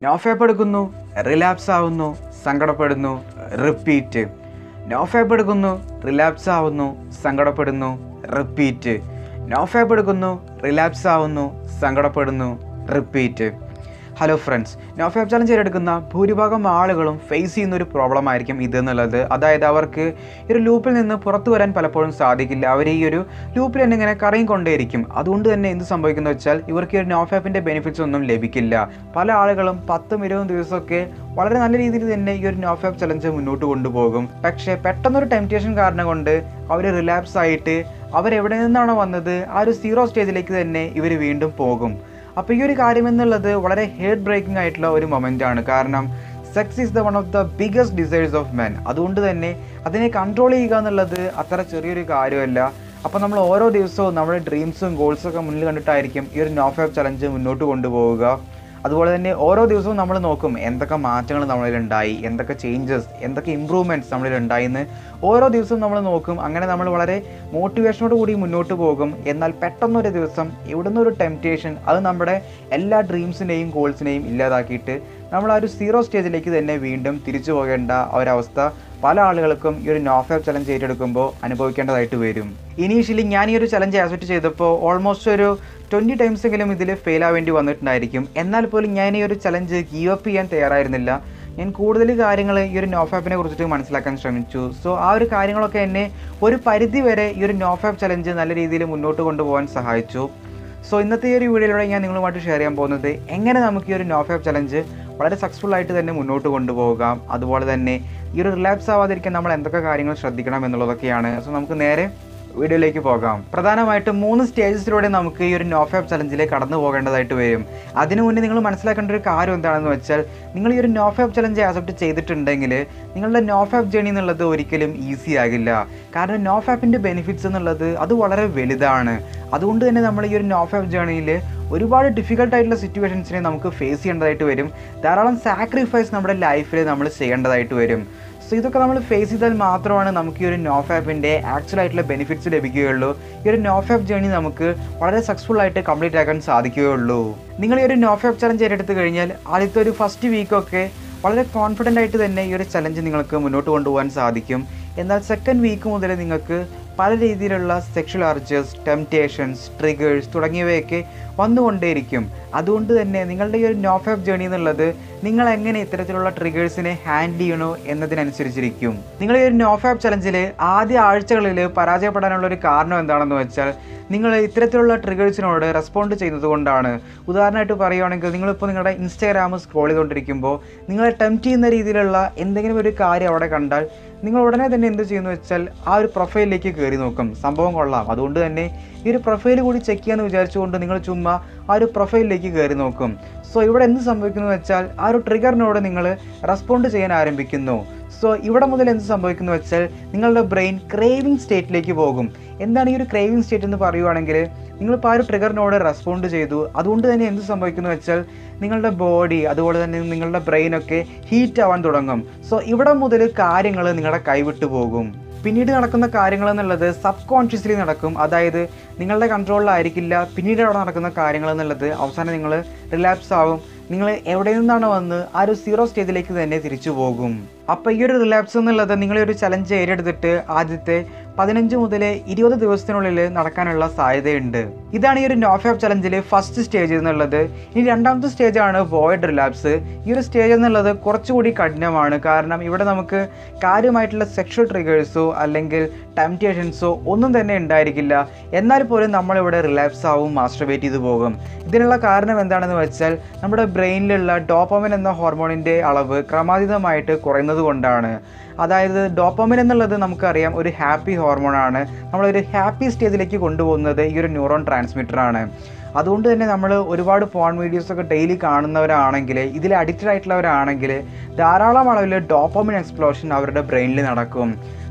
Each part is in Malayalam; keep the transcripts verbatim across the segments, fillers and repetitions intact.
നോഫാപ്പ് എടുക്കുന്നു, റിലാപ്സ് ആവുന്നു, സങ്കടപ്പെടുന്നു, റിപ്പീറ്റ്. നോഫാപ്പ് എടുക്കുന്നു, റിലാപ്സ് ആവുന്നു, സങ്കടപ്പെടുന്നു, റിപ്പീറ്റ്. നോഫാപ്പ് എടുക്കുന്നു, റിലാപ്സ് ആവുന്നു, സങ്കടപ്പെടുന്നു, repeat. Hello friends, NoFap challenge എടുക്കുന്ന ഭൂരിഭാഗം ആളുകളും ഫേസ് ചെയ്യുന്ന ഒരു പ്രോബ്ലം ആയിരിക്കും ഇതെന്നുള്ളത്. അതായത് അവർക്ക് ഈ ഒരു ലൂപ്പിൽ നിന്ന് പുറത്തു വരാൻ പലപ്പോഴും സാധിക്കില്ല. അവർ ഈ ഒരു ലൂപ്പിൽ തന്നെ ഇങ്ങനെ കറങ്ങി കൊണ്ടേയിരിക്കും. അതുകൊണ്ട് തന്നെ എന്ത് സംഭവിക്കുന്നു വെച്ചാൽ ഇവർക്ക് ഈ ഒരു നോഫാപ്പിൻ്റെ ബെനിഫിറ്റ്സ് ഒന്നും ലഭിക്കില്ല. പല ആളുകളും പത്തും ഇരുപതും ദിവസമൊക്കെ വളരെ നല്ല രീതിയിൽ തന്നെ ഈ ഒരു നോഫാപ്പ് ചലഞ്ച് മുന്നോട്ട് കൊണ്ടുപോകും. പക്ഷേ പെട്ടെന്നൊരു ടെംപ്റ്റേഷൻ കാരണം കൊണ്ട് അവർ റിലാപ്സ് ആയിട്ട് അവരെവിടെ നിന്നാണോ വന്നത് ആ ഒരു സീറോ സ്റ്റേജിലേക്ക് തന്നെ ഇവർ വീണ്ടും പോകും. അപ്പോൾ ഈ ഒരു കാര്യം എന്നുള്ളത് വളരെ ഹെയർ ബ്രേക്കിംഗ് ആയിട്ടുള്ള ഒരു മൊമെൻ്റ് ആണ്. കാരണം sex is the one of the biggest desires of men. അതുകൊണ്ട് തന്നെ അതിനെ കൺട്രോൾ ചെയ്യുക എന്നുള്ളത് അത്ര ചെറിയൊരു കാര്യമല്ല. അപ്പോൾ നമ്മൾ ഓരോ ദിവസവും നമ്മുടെ ഡ്രീംസും ഗോൾസും ഒക്കെ മുന്നിൽ കണ്ടിട്ടായിരിക്കും ഈ ഒരു നോഫാപ്പ് ചലഞ്ച് മുന്നോട്ട് കൊണ്ടുപോവുക. അതുപോലെ തന്നെ ഓരോ ദിവസവും നമ്മൾ നോക്കും എന്തൊക്കെ മാറ്റങ്ങൾ നമ്മളിലുണ്ടായി, എന്തൊക്കെ ചേഞ്ചസ്, എന്തൊക്കെ ഇമ്പ്രൂവ്മെൻറ്റ്സ് നമ്മളിലുണ്ടായി എന്ന് ഓരോ ദിവസവും നമ്മൾ നോക്കും. അങ്ങനെ നമ്മൾ വളരെ മോട്ടിവേഷനോട് കൂടി മുന്നോട്ട് പോകും. എന്നാൽ പെട്ടെന്നൊരു ദിവസം ഇവിടുന്ന് ഒരു ടെംപ്റ്റേഷൻ അത് നമ്മുടെ എല്ലാ ഡ്രീംസിനെയും ഗോൾസിനെയും ഇല്ലാതാക്കിയിട്ട് നമ്മൾ ആ ഒരു സീറോ സ്റ്റേജിലേക്ക് തന്നെ വീണ്ടും തിരിച്ചു പോകേണ്ട ഒരവസ്ഥ പല ആളുകൾക്കും ഈ ഒരു നോഫാപ്പ് ചലഞ്ച് ഏറ്റെടുക്കുമ്പോൾ അനുഭവിക്കേണ്ടതായിട്ട് വരും. ഇനീഷ്യലി ഞാൻ ഈ ഒരു ചലഞ്ച് ആക്സെപ്റ്റ് ചെയ്തപ്പോൾ ഓൾമോസ്റ്റ് ഒരു ട്വൻറ്റി ടൈംസ് എങ്കിലും ഇതിൽ ഫെയിൽ ആവേണ്ടി വന്നിട്ടുണ്ടായിരിക്കും. എന്നാൽ പോലും ഞാൻ ഈ ഒരു ചലഞ്ച് ഗീവ് അപ്പ് ചെയ്യാൻ തയ്യാറായിരുന്നില്ല. ഞാൻ കൂടുതൽ കാര്യങ്ങൾ ഈ ഒരു നോഫാപ്പിനെ കുറിച്ചിട്ട് മനസ്സിലാക്കാൻ ശ്രമിച്ചു. സോ ആ ഒരു കാര്യങ്ങളൊക്കെ എന്നെ ഒരു പരിധി വരെ ഈ ഒരു നോഫാപ്പ് ചലഞ്ച് നല്ല രീതിയിൽ മുന്നോട്ട് കൊണ്ടുപോകാൻ സഹായിച്ചു. സോ ഇന്നത്തെ ഈ ഒരു വീഡിയോയിലൂടെ ഞാൻ നിങ്ങളുമായിട്ട് ഷെയർ ചെയ്യാൻ പോകുന്നത് എങ്ങനെ നമുക്ക് ഈ ഒരു നോഫാപ്പ് ചലഞ്ച് വളരെ സക്സസ്ഫുൾ ആയിട്ട് തന്നെ മുന്നോട്ട് കൊണ്ടുപോകാം, അതുപോലെ തന്നെ ഈ ഒരു റിലാപ്സ് ആവാതിരിക്കാൻ നമ്മൾ എന്തൊക്കെ കാര്യങ്ങൾ ശ്രദ്ധിക്കണം എന്നുള്ളതൊക്കെയാണ്. സോ നമുക്ക് നേരെ വീഡിയോയിലേക്ക് പോകാം. പ്രധാനമായിട്ടും മൂന്ന് സ്റ്റേജസിലൂടെ നമുക്ക് ഈ ഒരു നോഫാപ്പ് ചലഞ്ചിലേക്ക് കടന്നു പോകേണ്ടതായിട്ട് വരും. അതിനു മുന്നേ നിങ്ങൾ മനസ്സിലാക്കേണ്ട ഒരു കാര്യം എന്താണെന്ന് വെച്ചാൽ നിങ്ങൾ ഈ ഒരു നോഫാപ്പ് ചലഞ്ച് ആക്സെപ്റ്റ് ചെയ്തിട്ടുണ്ടെങ്കിൽ നിങ്ങളുടെ നോഫാപ്പ് ജേണി എന്നുള്ളത് ഒരിക്കലും ഈസി ആകില്ല. കാരണം നോഫാപ്പിൻ്റെ ബെനിഫിറ്റ്സ് എന്നുള്ളത് അത് വളരെ വലുതാണ്. അതുകൊണ്ട് തന്നെ നമ്മൾ ഈ ഒരു നോഫാപ്പ് ജേണിയിൽ ഒരുപാട് ഡിഫിക്കൽട്ടായിട്ടുള്ള സിറ്റുവേഷൻസിനെ നമുക്ക് ഫേസ് ചെയ്യേണ്ടതായിട്ട് വരും. ധാരാളം സാക്രിഫൈസ് നമ്മുടെ ലൈഫിൽ നമ്മൾ ചെയ്യേണ്ടതായിട്ട് വരും. സോ ഇതൊക്കെ നമ്മൾ ഫേസ് ചെയ്താൽ മാത്രമാണ് നമുക്ക് ഈ ഒരു നോഫാപ്പിൻ്റെ ആക്ച്വൽ ആയിട്ടുള്ള ബെനിഫിറ്റ്സ് ലഭിക്കുകയുള്ളൂ. ഈ ഒരു നോഫാപ്പ് ജേണി നമുക്ക് വളരെ സക്സസ്ഫുൾ ആയിട്ട് കംപ്ലീറ്റ് ആക്കാൻ സാധിക്കുകയുള്ളൂ. നിങ്ങൾ ഈ ഒരു നോഫാപ്പ് ചലഞ്ച് ഏറ്റെടുത്ത് കഴിഞ്ഞാൽ ആദ്യത്തെ ഒരു ഫസ്റ്റ് വീക്കൊക്കെ വളരെ കോൺഫിഡൻ്റ് ആയിട്ട് തന്നെ ഈ ഒരു ചലഞ്ച് നിങ്ങൾക്ക് മുന്നോട്ട് കൊണ്ടുപോകാൻ സാധിക്കും. എന്നാൽ സെക്കൻഡ് വീക്ക് മുതൽ നിങ്ങൾക്ക് പല രീതിയിലുള്ള സെക്ഷൽ അർജസ്, ടെംപ്റ്റേഷൻസ്, ട്രിഗേഴ്സ് തുടങ്ങിയവയൊക്കെ വന്നുകൊണ്ടേയിരിക്കും. അതുകൊണ്ട് തന്നെ നിങ്ങളുടെ ഈ ഒരു നോഫാപ്പ് ജേണി എന്നുള്ളത് നിങ്ങൾ എങ്ങനെ ഇത്തരത്തിലുള്ള ട്രിഗേഴ്സിനെ ഹാൻഡിൽ ചെയ്യണോ എന്നതിനനുസരിച്ചിരിക്കും. നിങ്ങൾ ഈ ഒരു നോഫാപ്പ് ചലഞ്ചിൽ ആദ്യ ആഴ്ചകളിൽ പരാജയപ്പെടാനുള്ള ഒരു കാരണം എന്താണെന്ന് വെച്ചാൽ നിങ്ങൾ ഇത്തരത്തിലുള്ള ട്രിഗേഴ്സിനോട് റെസ്പോണ്ട് ചെയ്യുന്നത് കൊണ്ടാണ്. ഉദാഹരണമായിട്ട് പറയുകയാണെങ്കിൽ നിങ്ങളിപ്പോൾ നിങ്ങളുടെ ഇൻസ്റ്റാഗ്രാം സ്ക്രോൾ ചെയ്തുകൊണ്ടിരിക്കുമ്പോൾ നിങ്ങളെ ടെംപ്റ്റ് ചെയ്യുന്ന രീതിയിലുള്ള എന്തെങ്കിലും ഒരു കാര്യം അവിടെ കണ്ടാൽ നിങ്ങൾ ഉടനെ തന്നെ എന്ത് ചെയ്യുന്നു വെച്ചാൽ ആ ഒരു പ്രൊഫൈലിലേക്ക് കയറി നോക്കും. സംഭവം കൊള്ളാം, അതുകൊണ്ട് തന്നെ ഈ ഒരു പ്രൊഫൈൽ കൂടി ചെക്ക് ചെയ്യാമെന്ന് വിചാരിച്ചുകൊണ്ട് നിങ്ങൾ ചുമ്മാ ആ ഒരു പ്രൊഫൈലിലേക്ക് കയറി നോക്കും. സോ ഇവിടെ എന്ത് സംഭവിക്കുന്നു വെച്ചാൽ ആ ഒരു ട്രിഗറിനോട് നിങ്ങൾ റെസ്പോണ്ട് ചെയ്യാൻ ആരംഭിക്കുന്നു. സോ ഇവിടെ മുതൽ എന്ത് സംഭവിക്കുന്നു വെച്ചാൽ നിങ്ങളുടെ ബ്രെയിൻ ക്രേവിങ് സ്റ്റേറ്റിലേക്ക് പോകും. എന്താണ് ഈ ഒരു ക്രേവിങ് സ്റ്റേറ്റ് എന്ന് പറയുവാണെങ്കിൽ നിങ്ങളിപ്പോൾ ആ ഒരു ട്രിഗറിനോട് റെസ്പോണ്ട് ചെയ്തു. അതുകൊണ്ട് തന്നെ എന്ത് സംഭവിക്കുന്നു വെച്ചാൽ നിങ്ങളുടെ ബോഡി അതുപോലെ തന്നെ നിങ്ങളുടെ ബ്രെയിനൊക്കെ ഹീറ്റ് ആവാൻ തുടങ്ങും. സോ ഇവിടെ മുതൽ കാര്യങ്ങൾ നിങ്ങളുടെ കൈവിട്ടു പോകും. പിന്നീട് നടക്കുന്ന കാര്യങ്ങൾ എന്നുള്ളത് സബ് കോൺഷ്യസ്ലി നടക്കും. അതായത് നിങ്ങളുടെ കൺട്രോളിലായിരിക്കില്ല പിന്നീട് അവിടെ നടക്കുന്ന കാര്യങ്ങൾ എന്നുള്ളത്. അവസാനം നിങ്ങൾ റിലാപ്സ് ആവും. നിങ്ങൾ എവിടെ നിന്നാണ് വന്ന് ആ ഒരു സീറോ സ്റ്റേജിലേക്ക് തന്നെ തിരിച്ചു പോകും. അപ്പോൾ ഈ ഒരു റിലാപ്സ് എന്നുള്ളത് നിങ്ങളെ ഒരു ചലഞ്ച് ഏറ്റെടുത്തിട്ട് ആദ്യത്തെ പതിനഞ്ച് മുതൽ ഇരുപത് ദിവസത്തിനുള്ളിൽ നടക്കാനുള്ള സാധ്യതയുണ്ട്. ഇതാണ് ഈ ഒരു നോഫാപ്പ് ചലഞ്ചിൽ ഫസ്റ്റ് സ്റ്റേജ് എന്നുള്ളത്. ഇനി രണ്ടാമത്തെ സ്റ്റേജാണ് വോയിഡ് റിലാപ്സ്. ഈ ഒരു സ്റ്റേജ് എന്നുള്ളത് കുറച്ചുകൂടി കഠിനമാണ്. കാരണം ഇവിടെ നമുക്ക് കാര്യമായിട്ടുള്ള സെക്ഷൽ ട്രിഗേഴ്സോ അല്ലെങ്കിൽ ടെംപ്റ്റേഷൻസോ ഒന്നും തന്നെ ഉണ്ടായിരിക്കില്ല. എന്നാൽ പോലും നമ്മളിവിടെ റിലാപ്സ് ആവും, മാസ്റ്റർബേറ്റ് ചെയ്തു പോകും. ഇതിനുള്ള കാരണം എന്താണെന്ന് വെച്ചാൽ നമ്മുടെ ബ്രെയിനിലുള്ള ഡോപ്പമിൻ എന്ന ഹോർമോണിൻ്റെ അളവ് ക്രമാതീതമായിട്ട് കുറയുന്നത് കൊണ്ടാണ്. അതായത് ഡോപ്പമിൻ എന്നുള്ളത് നമുക്കറിയാം ഒരു ഹാപ്പി ഹോർമോണാണ്. നമ്മളൊരു ഹാപ്പി സ്റ്റേജിലേക്ക് കൊണ്ടുപോകുന്നത് ഈ ഒരു ന്യൂറോൺ ട്രാൻസ്മിറ്ററാണ്. അതുകൊണ്ട് തന്നെ നമ്മൾ ഒരുപാട് ഫോൺ വീഡിയോസൊക്കെ ഡെയിലി കാണുന്നവരാണെങ്കിൽ, ഇതിൽ അഡിക്റ്റഡ് ആയിട്ടുള്ളവരാണെങ്കിൽ ധാരാളം അളവിൽ ഡോപ്പമിൻ എക്സ്പ്ലോഷൻ അവരുടെ ബ്രെയിനിൽ നടക്കും.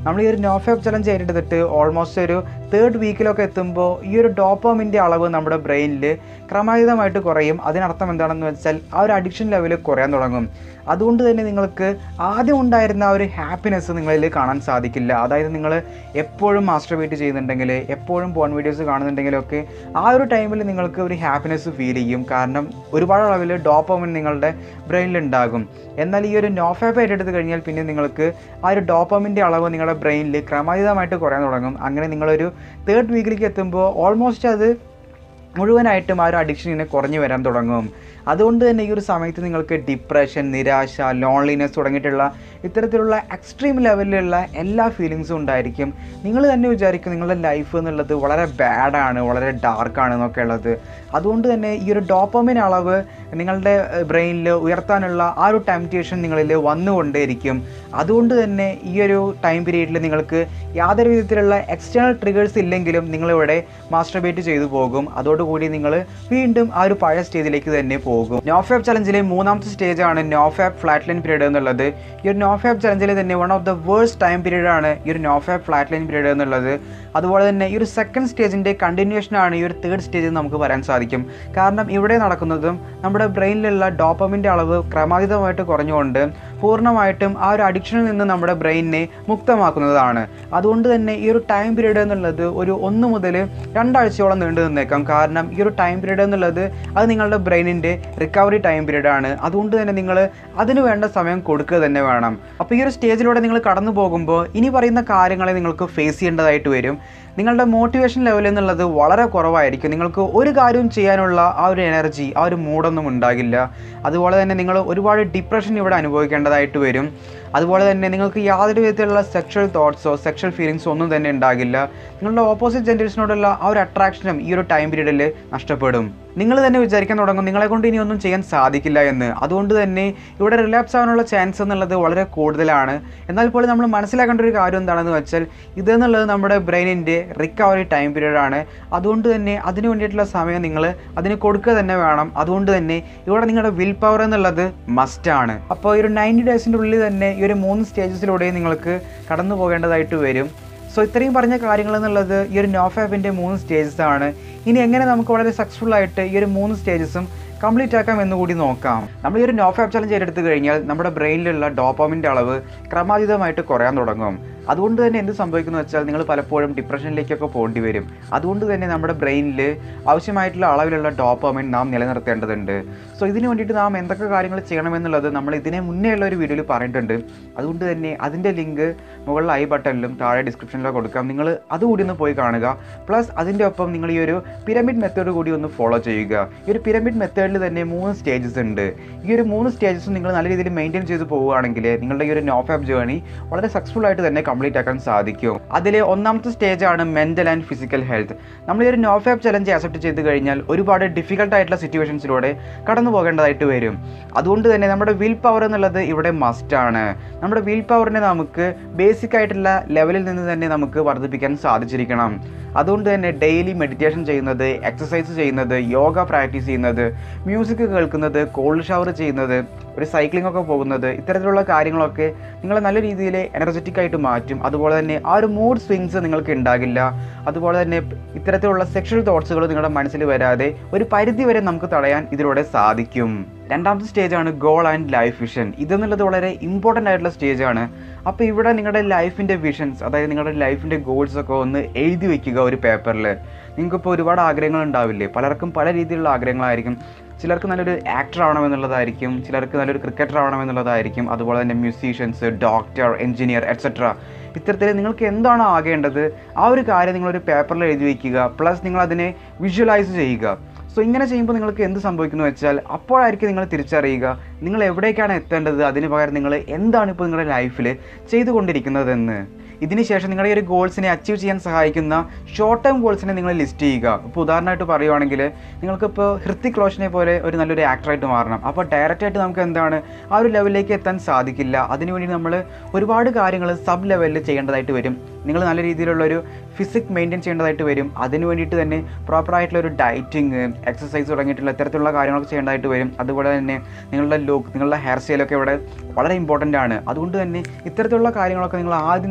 നമ്മൾ ഈ ഒരു നോഫാപ്പ് ചലഞ്ച് ഏറ്റെടുത്തിട്ട് ഓൾമോസ്റ്റ് ഒരു തേർഡ് വീക്കിലൊക്കെ എത്തുമ്പോൾ ഈ ഒരു ഡോപ്പാമിൻ്റെ അളവ് നമ്മുടെ ബ്രെയിനിൽ ക്രമാതീതമായിട്ട് കുറയും. അതിനർത്ഥം എന്താണെന്ന് വെച്ചാൽ ആ ഒരു അഡിക്ഷൻ ലെവൽ കുറയാൻ തുടങ്ങും. അതുകൊണ്ട് തന്നെ നിങ്ങൾക്ക് ആദ്യം ഉണ്ടായിരുന്ന ആ ഒരു ഹാപ്പിനെസ് നിങ്ങളിൽ കാണാൻ സാധിക്കില്ല. അതായത് നിങ്ങൾ എപ്പോഴും മാസ്റ്റർബേറ്റ് ചെയ്യുന്നുണ്ടെങ്കിൽ, എപ്പോഴും പോൺ വീഡിയോസ് കാണുന്നുണ്ടെങ്കിലൊക്കെ ആ ഒരു ടൈമിൽ നിങ്ങൾക്ക് ഒരു ഹാപ്പിനെസ് ഫീൽ ചെയ്യും. കാരണം ഒരുപാട് അളവിൽ ഡോപ്പാമിൻ നിങ്ങളുടെ ബ്രെയിനിൽ ഉണ്ടാകും. എന്നാൽ ഈ ഒരു നോഫാപ്പ് ഏറ്റെടുത്ത് കഴിഞ്ഞാൽ പിന്നെ നിങ്ങൾക്ക് ആ ഒരു ഡോപ്പാമിൻ്റെ അളവ് നിങ്ങളുടെ ബ്രെയിനിൽ ക്രമാതീതമായിട്ട് കുറയാൻ തുടങ്ങും. അങ്ങനെ നിങ്ങളൊരു തേർഡ് വീക്കിലേക്ക് എത്തുമ്പോൾ ഓൾമോസ്റ്റ് അത് മുഴുവനായിട്ടും ആ ഒരു അഡിക്ഷൻ ഇങ്ങനെ കുറഞ്ഞു വരാൻ തുടങ്ങും. അതുകൊണ്ട് തന്നെ ഈ ഒരു സമയത്ത് നിങ്ങൾക്ക് ഡിപ്രഷൻ, നിരാശ, ലോൺലിനെസ് തുടങ്ങിയിട്ടുള്ള ഇത്തരത്തിലുള്ള എക്സ്ട്രീം ലെവലിലുള്ള എല്ലാ ഫീലിങ്സും ഉണ്ടായിരിക്കും. നിങ്ങൾ തന്നെ വിചാരിക്കും നിങ്ങളുടെ ലൈഫ് എന്നുള്ളത് വളരെ ബാഡാണ്, വളരെ ഡാർക്കാണ് എന്നൊക്കെ ഉള്ളത്. അതുകൊണ്ട് തന്നെ ഈ ഒരു ഡോപ്പമിൻ അളവ് നിങ്ങളുടെ ബ്രെയിനിൽ ഉയർത്താനുള്ള ആ ഒരു ടെംപ്റ്റേഷൻ നിങ്ങളിൽ വന്നുകൊണ്ടേയിരിക്കും. അതുകൊണ്ട് തന്നെ ഈ ഒരു ടൈം പീരീഡിൽ നിങ്ങൾക്ക് യാതൊരു വിധത്തിലുള്ള എക്സ്റ്റേണൽ ട്രിഗേഴ്സ് ഇല്ലെങ്കിലും നിങ്ങളിവിടെ മാസ്റ്റർബേറ്റ് ചെയ്തു പോകും. അതോടുകൂടി നിങ്ങൾ വീണ്ടും ആ ഒരു പഴയ സ്റ്റേജിലേക്ക് തന്നെ പോകും. നോഫാപ്പ് ചലഞ്ചിലെ മൂന്നാമത്തെ സ്റ്റേജാണ് നോഫാപ്പ് ഫ്ലാറ്റ് ലൈൻ പീരീഡ് എന്നുള്ളത്. ഈ ഒരു നോഫാപ്പ് ചലഞ്ചിലെ തന്നെ one of the worst time period ആണ് ഈ ഒരു നോഫാപ്പ് ഫ്ലാറ്റ് ലൈൻ പീരീഡ് എന്നുള്ളത്. അതുപോലെ തന്നെ ഈ ഒരു സെക്കൻഡ് സ്റ്റേജിൻ്റെ കണ്ടിന്യൂഷനാണ് ഈ ഒരു തേർഡ് സ്റ്റേജ് എന്ന് നമുക്ക് പറയാൻ സാധിക്കും. കാരണം ഇവിടെ നടക്കുന്നതും നമ്മുടെ ബ്രെയിനിലുള്ള ഡോപ്പമിൻ്റെ അളവ് ക്രമാതീതമായിട്ട് കുറഞ്ഞുകൊണ്ട് പൂർണ്ണമായിട്ടും ആ ഒരു അഡിക്ഷനിൽ നിന്ന് നമ്മുടെ ബ്രെയിനിനെ മുക്തമാക്കുന്നതാണ്. അതുകൊണ്ട് തന്നെ ഈ ഒരു ടൈം പീരീഡ് എന്നുള്ളത് ഒരു ഒന്ന് മുതൽ രണ്ടാഴ്ചയോളം നീണ്ടു നിന്നേക്കാം. കാരണം ഈ ഒരു ടൈം പീരീഡ് എന്നുള്ളത് അത് നിങ്ങളുടെ ബ്രെയിനിൻ്റെ റിക്കവറി ടൈം പീരീഡ് ആണ്. അതുകൊണ്ട് തന്നെ നിങ്ങൾ അതിന് വേണ്ട സമയം കൊടുക്കുക തന്നെ വേണം. അപ്പോൾ ഈ ഒരു സ്റ്റേജിലൂടെ നിങ്ങൾ കടന്നു പോകുമ്പോൾ ഇനി പറയുന്ന കാര്യങ്ങളെ നിങ്ങൾക്ക് ഫേസ് ചെയ്യേണ്ടതായിട്ട് വരും. നിങ്ങളുടെ മോട്ടിവേഷൻ ലെവൽ എന്നുള്ളത് വളരെ കുറവായിരിക്കും. നിങ്ങൾക്ക് ഒരു കാര്യവും ചെയ്യാനുള്ള ആ ഒരു എനർജി, ആ ഒരു മൂഡൊന്നും ഉണ്ടാകില്ല. അതുപോലെ തന്നെ നിങ്ങൾ ഒരുപാട് ഡിപ്രഷൻ ഇവിടെ അനുഭവിക്കേണ്ടതായിട്ട് വരും. അതുപോലെ തന്നെ നിങ്ങൾക്ക് യാതൊരു വിധത്തിലുള്ള സെക്ഷൽ തോട്ട്സോ സെക്ഷൽ ഫീലിങ്സോ ഒന്നും തന്നെ ഉണ്ടാകില്ല. നിങ്ങളുടെ ഓപ്പോസിറ്റ് ജെൻഡേഴ്സിനോടുള്ള ആ ഒരു അട്രാക്ഷനും ഈ ഒരു ടൈം പീരീഡിൽ നഷ്ടപ്പെടും. നിങ്ങൾ തന്നെ വിചാരിക്കാൻ തുടങ്ങും നിങ്ങളെ കൊണ്ട് ഇനി ഒന്നും ചെയ്യാൻ സാധിക്കില്ല എന്ന്. അതുകൊണ്ട് തന്നെ ഇവിടെ റിലാപ്സ് ആവാനുള്ള ചാൻസ് എന്നുള്ളത് വളരെ കൂടുതലാണ്. എന്നാൽ പോലും നമ്മൾ മനസ്സിലാക്കേണ്ട ഒരു കാര്യം എന്താണെന്ന് വെച്ചാൽ ഇതെന്നുള്ളത് നമ്മുടെ ബ്രെയിനിൻ്റെ റിക്കവറി ടൈം പീരീഡ് ആണ്. അതുകൊണ്ട് തന്നെ അതിന് വേണ്ടിയിട്ടുള്ള സമയം നിങ്ങൾ അതിന് കൊടുക്കുക തന്നെ വേണം. അതുകൊണ്ട് തന്നെ ഇവിടെ നിങ്ങളുടെ വിൽ പവർ എന്നുള്ളത് മസ്റ്റാണ്. അപ്പോൾ ഈ ഒരു നയൻറ്റി ഡേയ്സിൻ്റെ ഉള്ളിൽ തന്നെ ഈ ഒരു മൂന്ന് സ്റ്റേജസിലൂടെ നിങ്ങൾക്ക് കടന്നു പോകേണ്ടതായിട്ട് വരും. സോ ഇത്രയും പറഞ്ഞ കാര്യങ്ങൾ എന്നുള്ളത് ഈ ഒരു നോഫാപ്പിൻ്റെ മൂന്ന് സ്റ്റേജസ് ആണ്. ഇനി എങ്ങനെ നമുക്ക് വളരെ സക്സസ്ഫുൾ ആയിട്ട് ഈ ഒരു മൂന്ന് സ്റ്റേജസും കംപ്ലീറ്റ് ആക്കാം എന്നുകൂടി നോക്കാം. നമ്മൾ ഈ ഒരു നോഫാപ്പ് ചലഞ്ച് ഏറ്റെടുത്ത് കഴിഞ്ഞാൽ നമ്മുടെ ബ്രെയിനിലുള്ള ഡോപ്പാമിൻ്റെ അളവ് ക്രമാതീതമായിട്ട് കുറയാൻ തുടങ്ങും. അതുകൊണ്ട് തന്നെ എന്ത് സംഭവിക്കുന്നു വെച്ചാൽ നിങ്ങൾ പലപ്പോഴും ഡിപ്രഷനിലേക്കൊക്കെ പോകേണ്ടി വരും. അതുകൊണ്ട് തന്നെ നമ്മുടെ ബ്രെയിനിൽ ആവശ്യമായിട്ടുള്ള അളവിലുള്ള ഡോപ്പാമിൻ നാം നിലനിർത്തേണ്ടതുണ്ട്. സോ ഇതിന് വേണ്ടിയിട്ട് നാം എന്തൊക്കെ കാര്യങ്ങൾ ചെയ്യണമെന്നുള്ളത് നമ്മൾ ഇതിനെ മുന്നേ ഉള്ള ഒരു വീഡിയോയിൽ പറഞ്ഞിട്ടുണ്ട്. അതുകൊണ്ട് തന്നെ അതിൻ്റെ ലിങ്ക് മുകളിൽ ഐ ബട്ടണിലും താഴെ ഡിസ്ക്രിപ്ഷനിലും കൊടുക്കാം. നിങ്ങൾ അതുകൂടി ഒന്ന് പോയി കാണുക. പ്ലസ് അതിൻ്റെ ഒപ്പം നിങ്ങൾ ഈ ഒരു പിരമിഡ് മെത്തേഡ് കൂടി ഒന്ന് ഫോളോ ചെയ്യുക. ഈ ഒരു പിരമിഡ് മെത്തേഡിൽ തന്നെ മൂന്ന് സ്റ്റേജസ് ഉണ്ട്. ഈ ഒരു മൂന്ന് സ്റ്റേജസും നിങ്ങൾ നല്ല രീതിയിൽ മെയിൻറ്റെയിൻ ചെയ്ത് പോവുകയാണെങ്കിൽ നിങ്ങളുടെ ഈ ഒരു നോഫാപ്പ് ജേർണി വളരെ സക്സസ്ഫുൾ ആയിട്ട് തന്നെ കംപ്ലീറ്റ് ആക്കാൻ സാധിക്കും. അതിലെ ഒന്നാമത്തെ സ്റ്റേജാണ് മെൻ്റൽ ആൻഡ് ഫിസിക്കൽ ഹെൽത്ത്. നമ്മൾ ഈ ഒരു നോഫാപ്പ് ചലഞ്ച് ആക്സെപ്റ്റ് ചെയ്ത് കഴിഞ്ഞാൽ ഒരുപാട് ഡിഫിക്കൽട്ട് ആയിട്ടുള്ള സിറ്റുവേഷൻസിലൂടെ കടന്നു പോകേണ്ടതായിട്ട് വരും. അതുകൊണ്ട് തന്നെ നമ്മുടെ വിൽ പവർ എന്നുള്ളത് ഇവിടെ മസ്റ്റാണ്. നമ്മുടെ വിൽ പവറിനെ നമുക്ക് ബേസിക് ആയിട്ടുള്ള ലെവലിൽ നിന്ന് തന്നെ നമുക്ക് വർദ്ധിപ്പിക്കാൻ സാധിച്ചിരിക്കണം. അതുകൊണ്ട് തന്നെ ഡെയിലി മെഡിറ്റേഷൻ ചെയ്യുന്നത്, എക്സസൈസ് ചെയ്യുന്നത്, യോഗ പ്രാക്ടീസ് ചെയ്യുന്നത്, മ്യൂസിക് കേൾക്കുന്നത്, കോൾഡ് ഷവർ ചെയ്യുന്നത്, ഒരു സൈക്ലിംഗ് ഒക്കെ പോകുന്നത്, ഇത്തരത്തിലുള്ള കാര്യങ്ങളൊക്കെ നിങ്ങളെ നല്ല രീതിയിൽ എനർജറ്റിക് ആയിട്ട് മാറ്റും. അതുപോലെ തന്നെ ആ ഒരു മൂഡ് സ്വിങ്സ് നിങ്ങൾക്ക് ഉണ്ടാകില്ല. അതുപോലെ തന്നെ ഇത്തരത്തിലുള്ള സെക്ഷൽ തോട്ട്സുകൾ നിങ്ങളുടെ മനസ്സിൽ വരാതെ ഒരു പരിധി വരെ നമുക്ക് തടയാൻ ഇതിലൂടെ സാധിക്കും. രണ്ടാമത്തെ സ്റ്റേജാണ് ഗോൾ ആൻഡ് ലൈഫ് വിഷൻ. ഇതെന്നുള്ളത് വളരെ ഇമ്പോർട്ടൻ്റ് ആയിട്ടുള്ള സ്റ്റേജാണ്. അപ്പോൾ ഇവിടെ നിങ്ങളുടെ ലൈഫിൻ്റെ വിഷൻസ്, അതായത് നിങ്ങളുടെ ലൈഫിൻ്റെ ഗോൾസൊക്കെ ഒന്ന് എഴുതി വയ്ക്കുക ഒരു പേപ്പറിൽ. നിങ്ങൾക്കിപ്പോൾ ഒരുപാട് ആഗ്രഹങ്ങൾ ഉണ്ടാവില്ലേ? പലർക്കും പല രീതിയിലുള്ള ആഗ്രഹങ്ങളായിരിക്കും. ചിലർക്ക് നല്ലൊരു ആക്ടർ ആവണമെന്നുള്ളതായിരിക്കും, ചിലർക്ക് നല്ലൊരു ക്രിക്കറ്റർ ആവണമെന്നുള്ളതായിരിക്കും, അതുപോലെ തന്നെ മ്യൂസീഷ്യൻസ്, ഡോക്ടർ, എഞ്ചിനീയർ എക്സെട്ര. ഇത്തരത്തിൽ നിങ്ങൾക്ക് എന്താണോ ആകേണ്ടത് ആ ഒരു കാര്യം നിങ്ങളൊരു പേപ്പറിൽ എഴുതി വയ്ക്കുക. പ്ലസ് നിങ്ങളതിനെ വിഷ്വലൈസ് ചെയ്യുക. സോ ഇങ്ങനെ ചെയ്യുമ്പോൾ നിങ്ങൾക്ക് എന്ത് സംഭവിക്കുന്നു വെച്ചാൽ അപ്പോഴായിരിക്കും നിങ്ങൾ തിരിച്ചറിയുക നിങ്ങൾ എവിടേക്കാണ് എത്തേണ്ടത്, അതിന് പകരം നിങ്ങൾ എന്താണ് ഇപ്പോൾ നിങ്ങളുടെ ലൈഫിൽ ചെയ്തുകൊണ്ടിരിക്കുന്നതെന്ന്. ഇതിനുശേഷം നിങ്ങളുടെ ഈ ഒരു ഗോൾസിനെ അച്ചീവ് ചെയ്യാൻ സഹായിക്കുന്ന ഷോർട്ട് ടേം ഗോൾസിനെ നിങ്ങൾ ലിസ്റ്റ് ചെയ്യുക. ഇപ്പോൾ ഉദാഹരണമായിട്ട് പറയുവാണെങ്കിൽ നിങ്ങൾക്കിപ്പോൾ ഹൃത്തിക് റോഷനെ പോലെ ഒരു നല്ലൊരു ആക്ടറായിട്ട് മാറണം. അപ്പോൾ ഡയറക്റ്റായിട്ട് നമുക്ക് എന്താണ് ആ ഒരു ലെവലിലേക്ക് എത്താൻ സാധിക്കില്ല. അതിനുവേണ്ടി നമ്മൾ ഒരുപാട് കാര്യങ്ങൾ സബ് ലെവലിൽ ചെയ്യേണ്ടതായിട്ട് വരും. നിങ്ങൾ നല്ല രീതിയിലുള്ളൊരു ഫിസിക് മെയിൻറ്റെയിൻ ചെയ്യേണ്ടതായിട്ട് വരും. അതിന് വേണ്ടിയിട്ട് തന്നെ പ്രോപ്പറായിട്ടുള്ള ഒരു ഡയറ്റിങ്, എക്സസൈസ് തുടങ്ങിയിട്ടുള്ള ഇത്തരത്തിലുള്ള കാര്യങ്ങളൊക്കെ ചെയ്യേണ്ടതായിട്ട് വരും. അതുപോലെ തന്നെ നിങ്ങളുടെ ലുക്ക്, നിങ്ങളുടെ ഹെയർ സ്റ്റൈലൊക്കെ ഇവിടെ വളരെ ഇമ്പോർട്ടൻ്റ് ആണ്. അതുകൊണ്ട് തന്നെ ഇത്തരത്തിലുള്ള കാര്യങ്ങളൊക്കെ നിങ്ങൾ ആദ്യം നല്ല രീതിയിൽ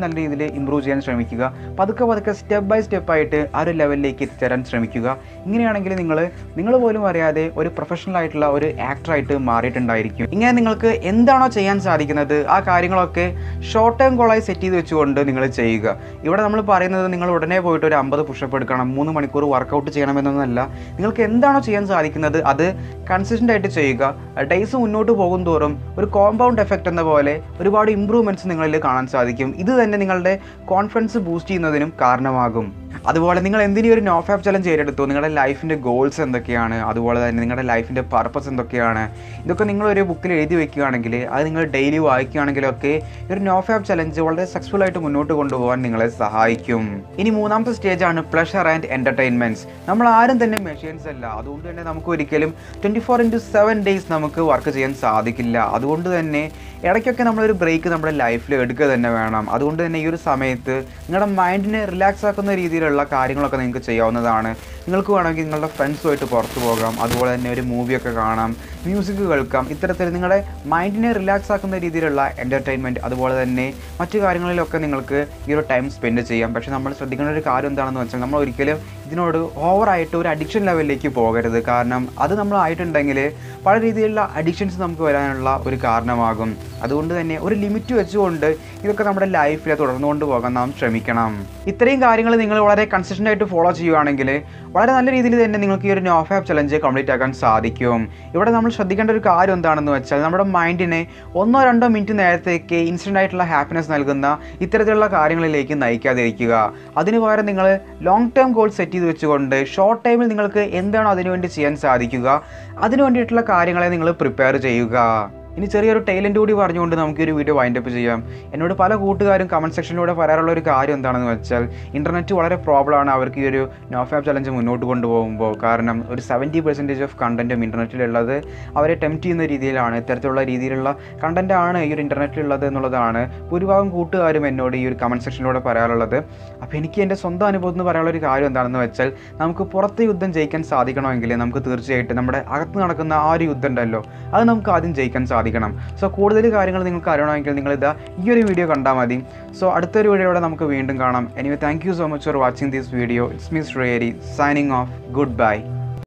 ലെവലിൽ ഇമ്പ്രൂവ് ചെയ്യാൻ ശ്രമിക്കുക. പതുക്കെ പതുക്കെ സ്റ്റെപ്പ് ബൈ സ്റ്റെപ്പായിട്ട് ആ ഒരു ലെവലിലേക്ക് എത്തിച്ചേരാൻ ശ്രമിക്കുക. ഇങ്ങനെയാണെങ്കിൽ നിങ്ങൾ നിങ്ങൾ പോലും അറിയാതെ ഒരു പ്രൊഫഷണൽ ആയിട്ടുള്ള ഒരു ആക്ടറായിട്ട് മാറിയിട്ടുണ്ടായിരിക്കും. ഇങ്ങനെ നിങ്ങൾക്ക് എന്താണോ ചെയ്യാൻ സാധിക്കുന്നത് ആ കാര്യങ്ങളൊക്കെ ഷോർട്ട് ടേം ഗോളായി സെറ്റ് ചെയ്ത് വെച്ചുകൊണ്ട് നിങ്ങൾ ചെയ്യുക. ഇവിടെ നമ്മൾ പറയുന്നത് നിങ്ങൾ ഉടനെ പോയിട്ട് ഒരു അമ്പത് പുഷപ്പ് എടുക്കണം, മൂന്ന് മണിക്കൂർ വർക്കൗട്ട് ചെയ്യണമെന്നൊന്നല്ല. നിങ്ങൾക്ക് എന്താണോ ചെയ്യാൻ സാധിക്കുന്നത് അത് കൺസിസ്റ്റൻ്റ് ആയിട്ട് ചെയ്യുക. ഡേയ്സ് മുന്നോട്ട് പോകും തോറും ഒരു കോമ്പൗണ്ട് എഫക്റ്റ് എന്ന പോലെ ഒരുപാട് ഇമ്പ്രൂവ്മെൻറ്റ്സ് നിങ്ങളിൽ കാണാൻ സാധിക്കും. ഇത് തന്നെ നിങ്ങളുടെ കോൺഫിഡൻസ് ബൂസ്റ്റ് ചെയ്യുന്നതിനും കാരണമാകും. അതുപോലെ നിങ്ങൾ എന്തിനും ഒരു നോഫാപ്പ് ചലഞ്ച് ഏറ്റെടുത്തു, നിങ്ങളുടെ ലൈഫിൻ്റെ ഗോൾസ് എന്തൊക്കെയാണ്, അതുപോലെ തന്നെ നിങ്ങളുടെ ലൈഫിൻ്റെ പർപ്പസ് എന്തൊക്കെയാണ്, ഇതൊക്കെ നിങ്ങളൊരു ബുക്കിൽ എഴുതി വെക്കുകയാണെങ്കിൽ അത് നിങ്ങൾ ഡെയിലി വായിക്കുകയാണെങ്കിലൊക്കെ ഈ ഒരു നോഫാപ്പ് ചലഞ്ച് വളരെ സക്സസ്ഫുൾ ആയിട്ട് മുന്നോട്ട് കൊണ്ടുപോകാൻ നിങ്ങളെ സഹായിക്കും. ഇനി മൂന്നാമത്തെ സ്റ്റേജാണ് പ്ലഷർ ആൻഡ് എൻ്റർടൈൻമെൻറ്റ്സ്. നമ്മൾ ആരും തന്നെ മെഷീൻസ് അല്ല, അതുകൊണ്ട് തന്നെ നമുക്ക് ഒരിക്കലും twenty four into seven days നമുക്ക് വർക്ക് ചെയ്യാൻ സാധിക്കില്ല. അതുകൊണ്ട് തന്നെ ഇടയ്ക്കൊക്കെ നമ്മളൊരു ബ്രേക്ക് നമ്മുടെ ലൈഫിൽ എടുക്കുക തന്നെ വേണം. അതുകൊണ്ട് തന്നെ ഈ ഒരു സമയത്ത് നിങ്ങളുടെ മൈൻഡിനെ റിലാക്സ് ആക്കുന്ന രീതിയിലുള്ള കാര്യങ്ങളൊക്കെ നിങ്ങൾക്ക് ചെയ്യാവുന്നതാണ്. നിങ്ങൾക്ക് വേണമെങ്കിൽ നിങ്ങളുടെ ഫ്രണ്ട്സുമായിട്ട് പുറത്തു പോകാം, അതുപോലെ തന്നെ ഒരു മൂവിയൊക്കെ കാണാം, മ്യൂസിക് കേൾക്കാം. ഇത്തരത്തിൽ നിങ്ങളുടെ മൈൻഡിനെ റിലാക്സ് ആക്കുന്ന രീതിയിലുള്ള എൻ്റർടൈൻമെൻറ്റ് അതുപോലെ തന്നെ മറ്റു കാര്യങ്ങളിലൊക്കെ നിങ്ങൾക്ക് ഈ ഒരു ടൈം സ്പെൻഡ് ചെയ്യാം. പക്ഷേ നമ്മൾ ശ്രദ്ധിക്കേണ്ട ഒരു കാര്യം എന്താണെന്ന് വെച്ചാൽ നമ്മൾ ഒരിക്കലും ഇതിനോട് ഓവറായിട്ട് ഒരു അഡിക്ഷൻ ലെവലിലേക്ക് പോകരുത്. കാരണം അത് നമ്മളായിട്ടുണ്ടെങ്കിൽ പല രീതിയിലുള്ള അഡിക്ഷൻസ് നമുക്ക് വരാനുള്ള ഒരു കാരണമാകും. അതുകൊണ്ട് തന്നെ ഒരു ലിമിറ്റ് വെച്ചുകൊണ്ട് ഇതൊക്കെ നമ്മുടെ ലൈഫിൽ തുടർന്നുകൊണ്ട് പോകാൻ നാം ശ്രമിക്കണം. ഇത്രയും കാര്യങ്ങൾ നിങ്ങൾ വളരെ കൺസിസ്റ്റൻ്റ് ആയിട്ട് ഫോളോ ചെയ്യുകയാണെങ്കിൽ വളരെ നല്ല രീതിയിൽ തന്നെ നിങ്ങൾക്ക് ഈ ഒരു നോഫാപ്പ് ചലഞ്ച് കംപ്ലീറ്റ് ആക്കാൻ സാധിക്കും. ഇവിടെ നമ്മൾ ശ്രദ്ധിക്കേണ്ട ഒരു കാര്യം എന്താണെന്ന് വെച്ചാൽ നമ്മുടെ മൈൻഡിനെ ഒന്നോ രണ്ടോ മിനിറ്റ് നേരത്തേക്ക് ഇൻസ്റ്റൻ്റ് ആയിട്ടുള്ള ഹാപ്പിനെസ് നൽകുന്ന ഇത്തരത്തിലുള്ള കാര്യങ്ങളിലേക്ക് നയിക്കാതിരിക്കുക. അതിന് പകരം നിങ്ങൾ ലോങ് ടേം ഗോൾ സെറ്റ് ചെയ്ത് വെച്ചുകൊണ്ട് ഷോർട്ട് ടൈമിൽ നിങ്ങൾക്ക് എന്താണോ അതിനുവേണ്ടി ചെയ്യാൻ സാധിക്കുക അതിനു വേണ്ടിയിട്ടുള്ള കാര്യങ്ങളെ നിങ്ങൾ പ്രിപ്പയർ ചെയ്യുക. ഇനി ചെറിയൊരു ടൈലൻറ്റ് കൂടി പറഞ്ഞുകൊണ്ട് നമുക്കൊരു വീഡിയോ വൈൻഡപ്പ് ചെയ്യാം. എന്നോട് പല കൂട്ടുകാരും കമൻറ്റ് സെക്ഷനിലൂടെ പറയാറുള്ള ഒരു കാര്യം എന്താണെന്ന് വെച്ചാൽ ഇൻ്റർനെറ്റ് വളരെ പ്രോബ്ലമാണ് അവർക്ക് ഈ ഒരു നോഫാപ്പ് ചലഞ്ച് മുന്നോട്ട് കൊണ്ടുപോകുമ്പോൾ. കാരണം ഒരു സെവൻറ്റി പെർസെൻറ്റേജ് ഓഫ് കണ്ടൻറ്റും ഇൻ്റർനെറ്റിലുള്ളത് അവരെ ടെംപ്റ്റ് ചെയ്യുന്ന രീതിയിലാണ്. ഇത്തരത്തിലുള്ള രീതിയിലുള്ള കണ്ടൻറ്റാണ് ഈ ഒരു ഇൻ്റർനെറ്റിലുള്ളത് എന്നുള്ളതാണ് ഭൂരിഭാഗം കൂട്ടുകാരും എന്നോട് ഈ ഒരു കമൻറ്റ് സെക്ഷനിലൂടെ പറയാറുള്ളത്. അപ്പോൾ എനിക്ക് എൻ്റെ സ്വന്തം അനുഭവത്തിൽ നിന്ന് പറയാനുള്ള ഒരു കാര്യം എന്താണെന്ന് വെച്ചാൽ നമുക്ക് പുറത്ത് യുദ്ധം ജയിക്കാൻ സാധിക്കണമെങ്കിൽ നമുക്ക് തീർച്ചയായിട്ടും നമ്മുടെ അകത്ത് നടക്കുന്ന ആ ഒരു യുദ്ധം ഉണ്ടല്ലോ അത് നമുക്ക് ആദ്യം ജയിക്കാൻ സാധിക്കും. സോ കൂടുതൽ കാര്യങ്ങൾ നിങ്ങൾക്ക് അറിയണമെങ്കിൽ നിങ്ങളിതാ ഈ ഒരു വീഡിയോ കണ്ടാൽ മതി. സോ അടുത്തൊരു വീഡിയോയോടെ നമുക്ക് വീണ്ടും കാണാം. Anyway thank you so much for watching this video. It's me Shreyari signing off. Good by.